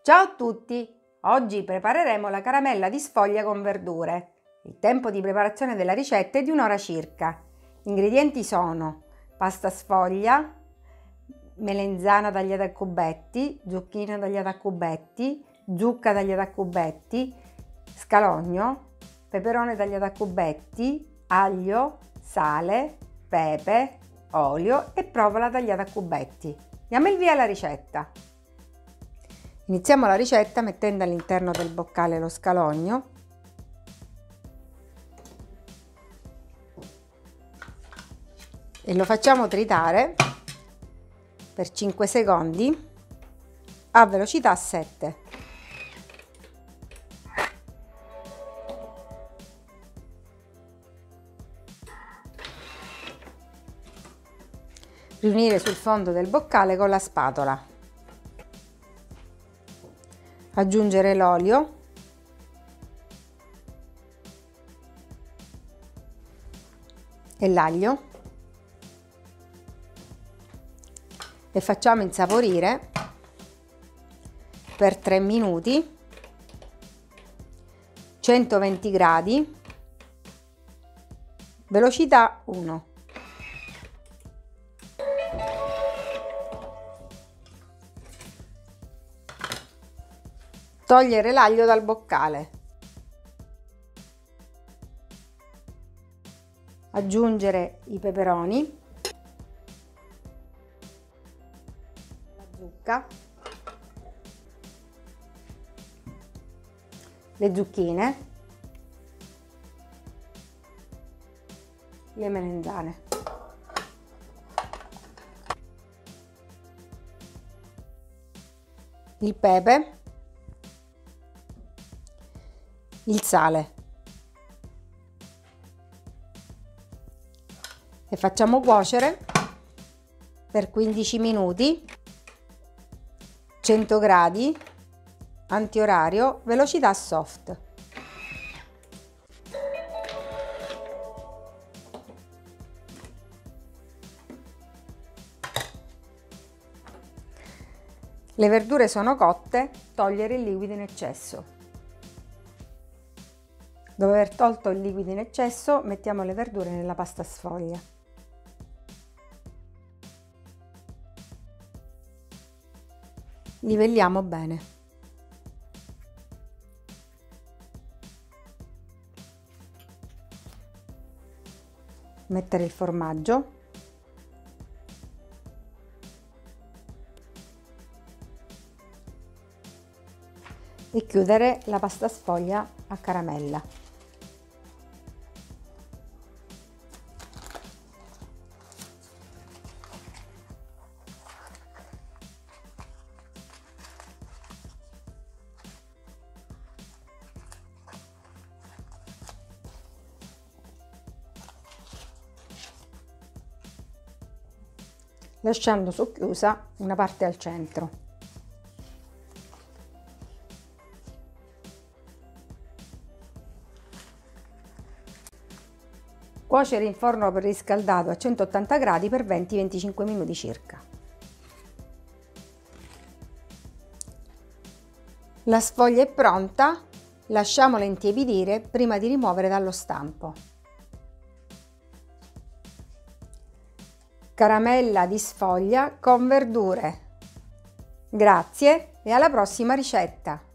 Ciao a tutti! Oggi prepareremo la caramella di sfoglia con verdure. Il tempo di preparazione della ricetta è di un'ora circa. Gli ingredienti sono pasta sfoglia, melenzana tagliata a cubetti, zucchine tagliate a cubetti, zucca tagliata a cubetti, scalogno, peperone tagliato a cubetti, aglio, sale, pepe, olio e provola tagliata a cubetti. Diamo il via alla ricetta. Iniziamo la ricetta mettendo all'interno del boccale lo scalogno e lo facciamo tritare per 5 secondi a velocità 7. Riunire sul fondo del boccale con la spatola. Aggiungere l'olio e l'aglio e facciamo insaporire per 3 minuti, 120 gradi, velocità 1. Togliere l'aglio dal boccale. Aggiungere i peperoni, la zucca, le zucchine, le melenzane. Il pepe, il sale e facciamo cuocere per 15 minuti, 100 gradi, antiorario, velocità soft. Le verdure sono cotte, togliere il liquido in eccesso. Dopo aver tolto il liquido in eccesso, mettiamo le verdure nella pasta sfoglia. Livelliamo bene. Mettere il formaggio. E chiudere la pasta sfoglia a caramella. Lasciando socchiusa una parte al centro. Cuocere in forno preriscaldato a 180 gradi per 20-25 minuti circa. La sfoglia è pronta, lasciamola intiepidire prima di rimuovere dallo stampo. Caramella di sfoglia con verdure. Grazie e alla prossima ricetta!